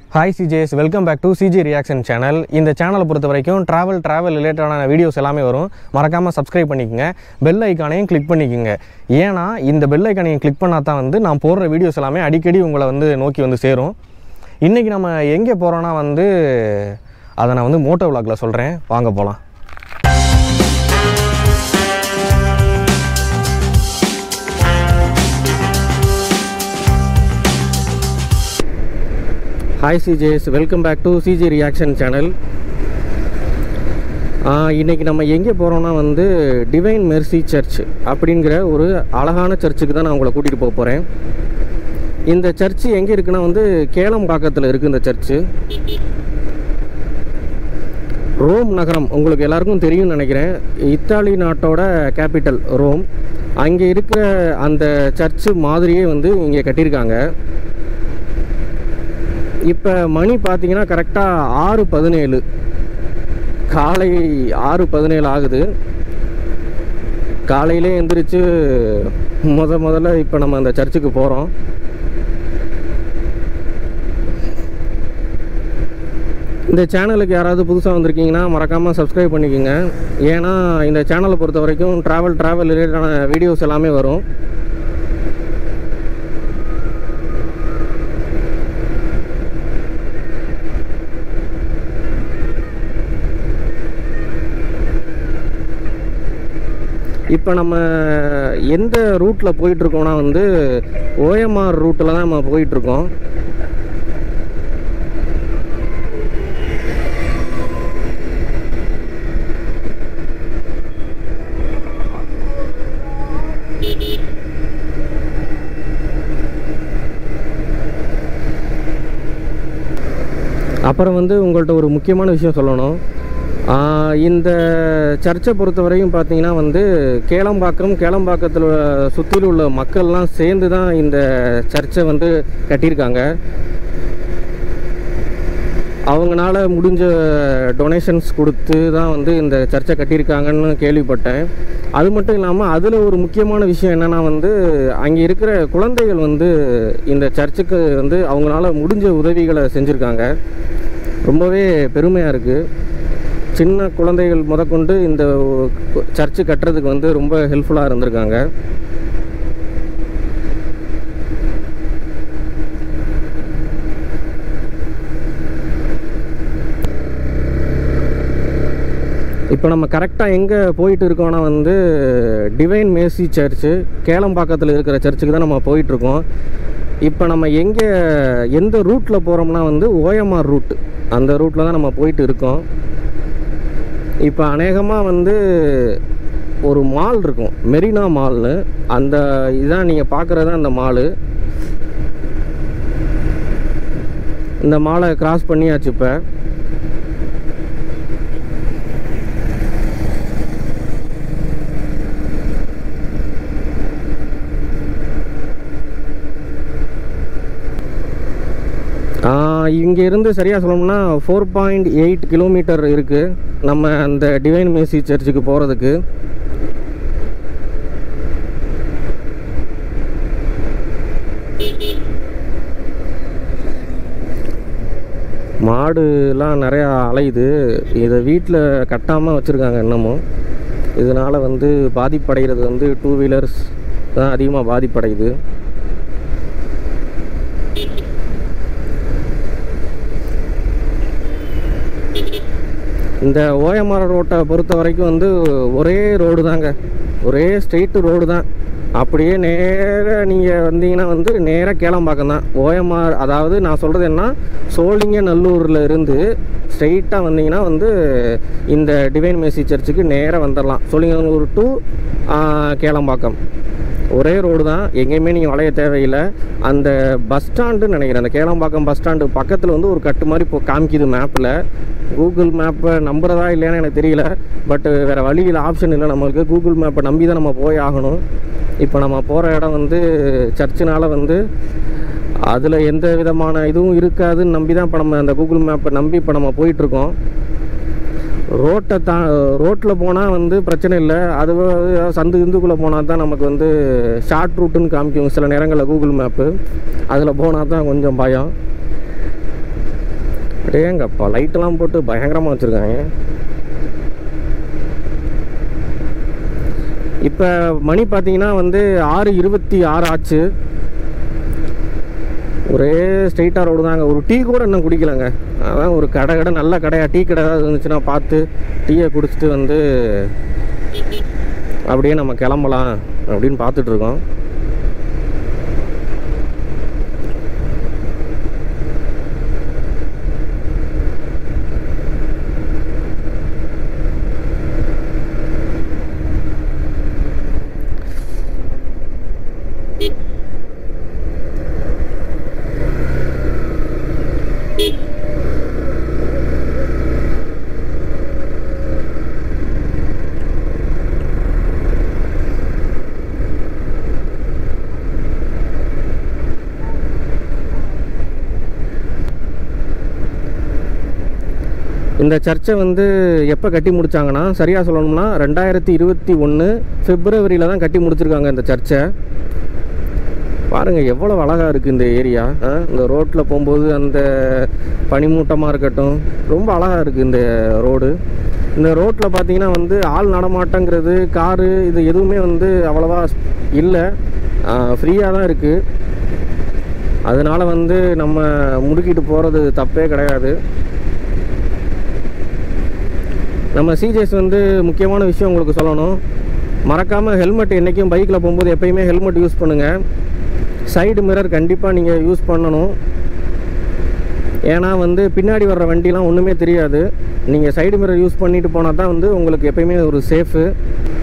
Hi CJs, welcome back to CJReaction channel. இந்த சேனலை பொறுத்த வரைக்கும் travel ரிலேட்டடான வீடியோஸ் எல்லாமே வரும். மறக்காம சப்ஸ்கிரைப் பண்ணிக்கங்க. பெல் ஐகானையும் கிளிக் பண்ணிக்கங்க. ஏனா இந்த பெல் ஐகானையும் கிளிக் பண்ணா தான் வந்து நான் போடுற வீடியோஸ் எல்லாமே அடிக்கடி உங்களை வந்து நோக்கி வந்து சேரும். இன்னைக்கு நம்ம எங்க போறோம்னா வந்து அத நான் வந்து மோட்டோ vlogல சொல்றேன். வாங்க போலாம். Hi CJs, welcome back to CJReaction channel. இன்னைக்கு நம்ம எங்கே போறோம்னா வந்து டிவைன் மெர்சி சர்ச் அப்படிங்கற ஒரு அழகான சர்ச்சுக்கு தான் நான் உங்களை கூட்டிட்டு போக போறேன். இந்த சர்ச் எங்க இருக்குன்னா வந்து கேளம்பாக்கத்துல இருக்கு இந்த சர்ச். ரோம் நகரம் உங்களுக்கு எல்லாருக்கும் தெரியும்னு நினைக்கிறேன். இத்தாலி நாட்டோட கேபிட்டல் ரோம். அங்க இருக்கிற அந்த சர்ச் மாதிரியே வந்து இங்க கட்டியிருக்காங்க. இப்போ மணி பார்த்தீங்கன்னா கரெக்டாக 6:17 காலை 6:17 ஆகுது. காலையிலே எந்திரிச்சு முதல்ல இப்போ நம்ம அந்த சர்ச்சுக்கு போகிறோம். இந்த சேனலுக்கு யாராவது புதுசாக வந்திருக்கீங்கன்னா மறக்காமல் சப்ஸ்கிரைப் பண்ணிக்கோங்க. ஏன்னா இந்த சேனலை பொறுத்த வரைக்கும் ட்ராவல் ரிலேட்டடான வீடியோஸ் எல்லாமே வரும். இப்போ நம்ம எந்த ரூட்டில் போயிட்டுருக்கோம்னா வந்து OMR ரூட்டில் தான் நம்ம போயிட்டுருக்கோம். அப்புறம் வந்து உங்கள்கிட்ட ஒரு முக்கியமான விஷயம் சொல்லணும். இந்த சர்ச்சை பொறுத்த வரைக்கும் பார்த்தீங்கன்னா வந்து கேளம்பாக்கத்தில் சுற்றிலும் உள்ள மக்கள்லாம் சேர்ந்து தான் இந்த சர்ச்சை வந்து கட்டியிருக்காங்க. அவங்களால முடிஞ்ச டொனேஷன்ஸ் கொடுத்து தான் வந்து இந்த சர்ச்சை கட்டியிருக்காங்கன்னு கேள்விப்பட்டேன். அது மட்டும் இல்லாமல் அதில் ஒரு முக்கியமான விஷயம் என்னென்னா வந்து அங்கே இருக்கிற குழந்தைகள் வந்து இந்த சர்ச்சுக்கு வந்து அவங்களால முடிஞ்ச உதவிகளை செஞ்சுருக்காங்க. ரொம்பவே பெருமையாக இருக்குது. சின்ன குழந்தைகள் முதற்கொண்டு இந்த சர்ச்சு கட்டுறதுக்கு வந்து ரொம்ப ஹெல்ப்ஃபுல்லாக இருந்திருக்காங்க. இப்போ நம்ம கரெக்டாக எங்கே போயிட்டு இருக்கோம்னா வந்து டிவைன் மெர்சி சர்ச்சு கேளம்பாக்கத்தில் இருக்கிற சர்ச்சுக்கு தான் நம்ம போயிட்டுருக்கோம். இப்போ நம்ம எந்த ரூட்டில் போகிறோம்னா வந்து OMR ரூட், அந்த ரூட்டில் தான் நம்ம போயிட்டு இருக்கோம். இப்போ அநேகமாக வந்து ஒரு மால் இருக்கும், மெரினா மால்னு. அந்த இதான் நீங்கள் பார்க்குறது அந்த மாலு. இந்த மாலை கிராஸ் பண்ணியாச்சு. இப்போ இங்கேருந்து சரியாக சொல்லணும்னா 4.8 கிலோமீட்டர் இருக்குது நம்ம அந்த டிவைன் மெர்சி சர்ச்சுக்கு போகிறதுக்கு. மாடுலாம் நிறையா அலையுது. இதை வீட்டில் கட்டாமல் வச்சுருக்காங்க இன்னமும். இதனால் வந்து பாதிப்படைகிறது வந்து 2 வீலர்ஸ் தான் அதிகமாக பாதிப்படையுது. இந்த OMR ரோட்டை பொறுத்த வரைக்கும் வந்து ஒரே ரோடு தாங்க, ஒரே ஸ்ட்ரெயிட்டு ரோடு தான். அப்படியே நேராக நீங்கள் வந்தீங்கன்னா வந்து நேராக கேளம்பாக்கம் தான். OMR அதாவது நான் சொல்கிறது என்ன, சோழிங்கநல்லூரில் இருந்து ஸ்ட்ரெயிட்டாக வந்தீங்கன்னா வந்து இந்த டிவைன் மெர்சி சர்ச்சுக்கு நேராக வந்துடலாம். சோழிங்கநல்லூர் டு கேளம்பாக்கம் ஒரே ரோடு தான். எங்கேயுமே நீங்கள் வளைய தேவையில்லை. அந்த பஸ் ஸ்டாண்டுன்னு நினைக்கிறேன், அந்த கேளம்பாக்கம் பஸ் ஸ்டாண்டு பக்கத்தில் வந்து ஒரு கட்டு மாதிரி இப்போ காமிக்குது மேப்பில். கூகுள் மேப்பை நம்புறதா இல்லையான்னு எனக்கு தெரியல. பட் வேறு வழியில் ஆப்ஷன் இல்லை நம்மளுக்கு. கூகுள் மேப்பை நம்பி தான் நம்ம போய் ஆகணும். இப்போ நம்ம போகிற இடம் வந்து சர்ச்சுனால் வந்து அதில் எந்த விதமான இதுவும் இருக்காதுன்னு நம்பி தான் இப்போ நம்ம அந்த கூகுள் மேப்பை நம்பி இப்போ நம்ம போயிட்டுருக்கோம். ரோட்டில் போனால் வந்து பிரச்சனை இல்லை. அது சந்து இந்துக்குள்ளே போனால் தான் நமக்கு வந்து ஷார்ட் ரூட்டுன்னு காமிக்கும் சில நேரங்களில் கூகுள் மேப்பு. அதில் போனால் தான் கொஞ்சம் பயம். டேங்கப்பா லைட்டெல்லாம் போட்டு பயங்கரமாக வச்சுருக்காங்க. இப்போ மணி பார்த்தீங்கன்னா வந்து 6:26 ஆச்சு. ஒரே ஸ்ட்ரெயிட்டாக ரோடு தாங்க. ஒரு டீ கூட இன்னும் குடிக்கலைங்க. அதான் ஒரு கடை நல்ல கடையாக டீ கடை ஏதாவது இருந்துச்சுன்னா பார்த்து டீயை குடிச்சிட்டு வந்து அப்படியே நம்ம கிளம்பலாம் அப்படின்னு பார்த்துட்ருக்கோம். இந்த சர்ச்சை வந்து எப்போ கட்டி முடித்தாங்கன்னா, சரியாக சொல்லணும்னா 2021 பிப்ரவரியில் தான் கட்டி முடிச்சிருக்காங்க இந்த சர்ச்சை. பாருங்கள் எவ்வளோ அழகாக இருக்குது இந்த ஏரியா. இந்த ரோட்டில் போகும்போது அந்த பனிமூட்டமாக இருக்கட்டும், ரொம்ப அழகாக இருக்குது இந்த ரோடு. இந்த ரோட்டில் பார்த்தீங்கன்னா வந்து ஆள் நடமாட்டங்கிறது, காரு இது எதுவுமே வந்து அவ்வளோவா இல்லை, ஃப்ரீயாக தான் இருக்குது. அதனால் வந்து நம்ம முடுக்கிட்டு போகிறது தப்பே கிடையாது. நம்ம சிஜேஸ் வந்து முக்கியமான விஷயம் உங்களுக்கு சொல்லணும், மறக்காமல் ஹெல்மெட் என்றைக்கும் பைக்கில் போகும்போது எப்போயுமே ஹெல்மெட் யூஸ் பண்ணுங்கள். சைடு மிரர் கண்டிப்பாக நீங்கள் யூஸ் பண்ணணும். ஏன்னா வந்து பின்னாடி வர்ற வண்டிலாம் ஒன்றுமே தெரியாது. நீங்கள் சைடு மிரர் யூஸ் பண்ணிட்டு போனால் தான் வந்து உங்களுக்கு எப்போயுமே ஒரு சேஃபு.